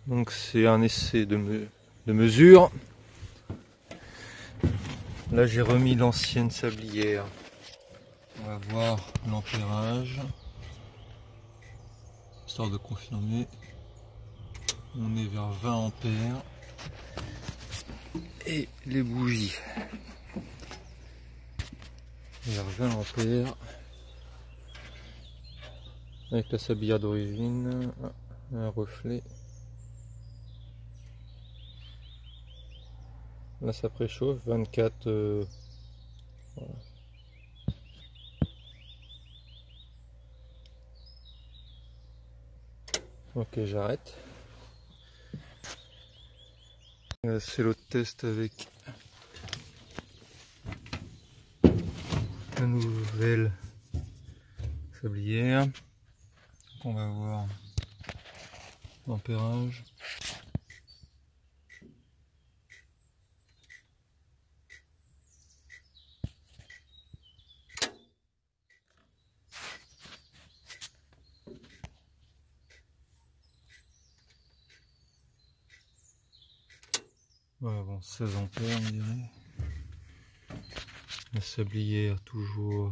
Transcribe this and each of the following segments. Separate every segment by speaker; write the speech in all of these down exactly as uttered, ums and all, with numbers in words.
Speaker 1: Donc c'est un essai de, me, de mesure. Là j'ai remis l'ancienne sablière. On va voir l'ampérage, histoire de confirmer. On est vers vingt ampères. Et les bougies vers vingt ampères. Avec la sablière d'origine, un reflet. Là ça préchauffe, vingt-quatre. Euh, voilà. Ok, j'arrête. C'est l'autre test avec la nouvelle sablière. On va voir l'ampérage. Ouais, bon, seize ampères on dirait. La sablière toujours.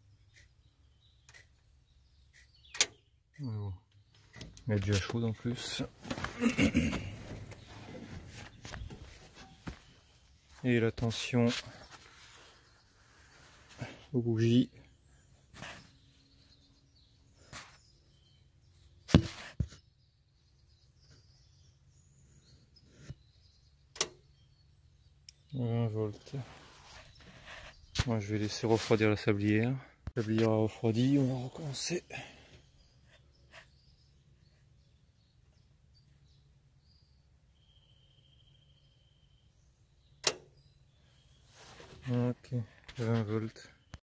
Speaker 1: Oh. Elle est déjà chaude en plus. Et la tension aux bougies. vingt volts. Moi je vais laisser refroidir la sablière. La sablière a refroidi, on va recommencer. Ok, vingt volts.